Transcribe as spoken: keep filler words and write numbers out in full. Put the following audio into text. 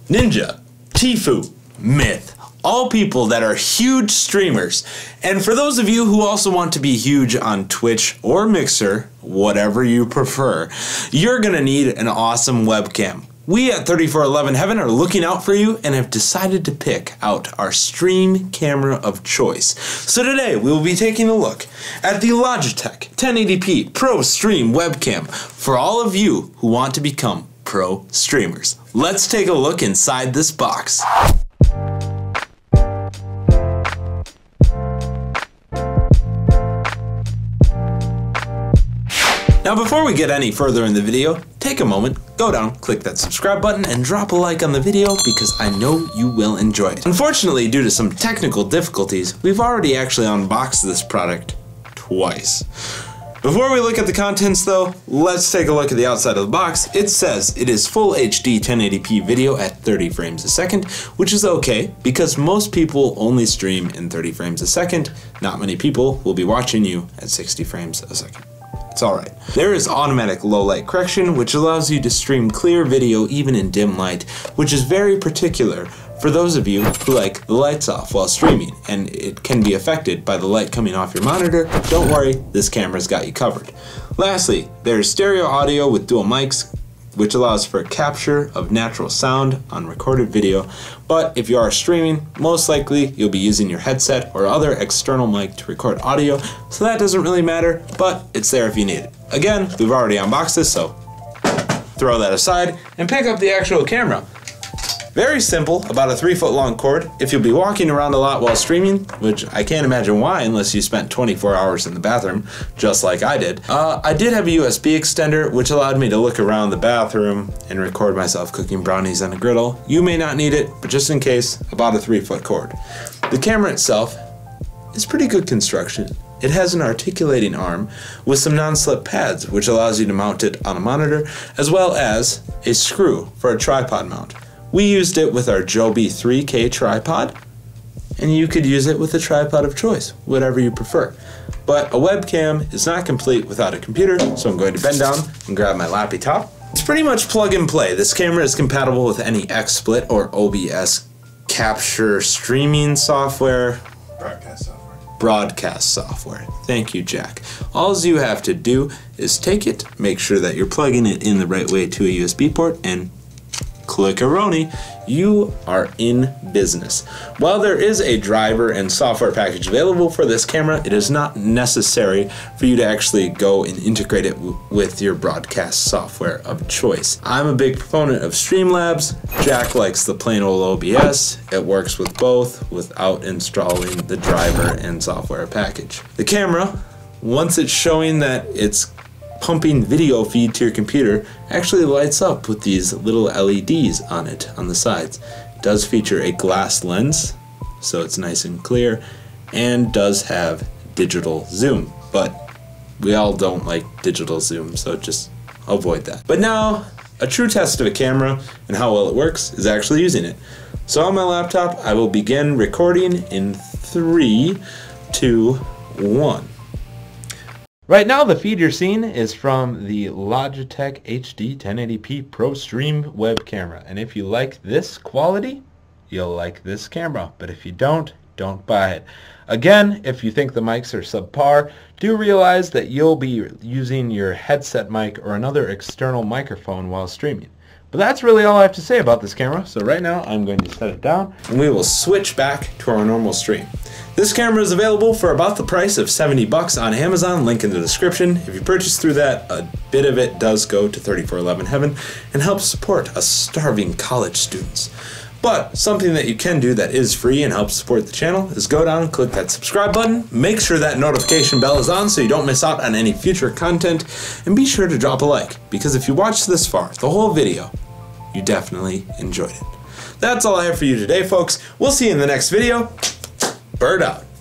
Ninja, Tfue, Myth, all people that are huge streamers. And for those of you who also want to be huge on Twitch or Mixer, whatever you prefer, you're gonna need an awesome webcam. We at thirty-four eleven Heaven are looking out for you and have decided to pick out our stream camera of choice. So today we will be taking a look at the Logitech ten eighty p Pro Stream Webcam for all of you who want to become pro streamers. Let's take a look inside this box. Now before we get any further in the video, take a moment, go down, click that subscribe button, and drop a like on the video because I know you will enjoy it. Unfortunately, due to some technical difficulties, we've already actually unboxed this product twice. Before we look at the contents though, let's take a look at the outside of the box. It says it is full H D ten eighty p video at thirty frames a second, which is okay because most people only stream in thirty frames a second. Not many people will be watching you at sixty frames a second. It's alright. There is automatic low light correction, which allows you to stream clear video even in dim light, which is very particular for those of you who like the lights off while streaming, and it can be affected by the light coming off your monitor. Don't worry, this camera's got you covered. Lastly, there's stereo audio with dual mics, which allows for capture of natural sound on recorded video, but if you are streaming, most likely you'll be using your headset or other external mic to record audio, so that doesn't really matter, but it's there if you need it. Again, we've already unboxed this, so throw that aside and pick up the actual camera. Very simple, about a three foot long cord. If you'll be walking around a lot while streaming, which I can't imagine why unless you spent twenty-four hours in the bathroom, just like I did. Uh, I did have a U S B extender, which allowed me to look around the bathroom and record myself cooking brownies on a griddle. You may not need it, but just in case, about a three foot cord. The camera itself is pretty good construction. It has an articulating arm with some non-slip pads, which allows you to mount it on a monitor, as well as a screw for a tripod mount. We used it with our Joby three K tripod, and you could use it with a tripod of choice, whatever you prefer. But a webcam is not complete without a computer, so I'm going to bend down and grab my lappy top. It's pretty much plug and play. This camera is compatible with any XSplit or O B S capture streaming software. Broadcast software. Broadcast software. Thank you, Jack. All you have to do is take it, make sure that you're plugging it in the right way to a U S B port, and click-a-roni, you are in business. While there is a driver and software package available for this camera, it is not necessary for you to actually go and integrate it w with your broadcast software of choice. I'm a big proponent of Streamlabs. Jack likes the plain old O B S. It works with both without installing the driver and software package. The camera, once it's showing that it's pumping video feed to your computer, actually lights up with these little L E Ds on it on the sides. It does feature a glass lens, so it's nice and clear, and does have digital zoom, but we all don't like digital zoom, so just avoid that. But now, a true test of a camera and how well it works is actually using it. So on my laptop, I will begin recording in three, two, one. Right now the feed you're seeing is from the Logitech H D ten eighty p Pro Stream web camera, and if you like this quality, you'll like this camera, but if you don't, don't buy it. Again, if you think the mics are subpar, do realize that you'll be using your headset mic or another external microphone while streaming. But that's really all I have to say about this camera, so right now I'm going to set it down and we will switch back to our normal stream. This camera is available for about the price of seventy bucks on Amazon, link in the description. If you purchase through that, a bit of it does go to thirty-four eleven Heaven and helps support us starving college students. But something that you can do that is free and helps support the channel is go down and click that subscribe button, make sure that notification bell is on so you don't miss out on any future content, and be sure to drop a like, because if you watched this far, the whole video, you definitely enjoyed it. That's all I have for you today, folks. We'll see you in the next video. Bird out.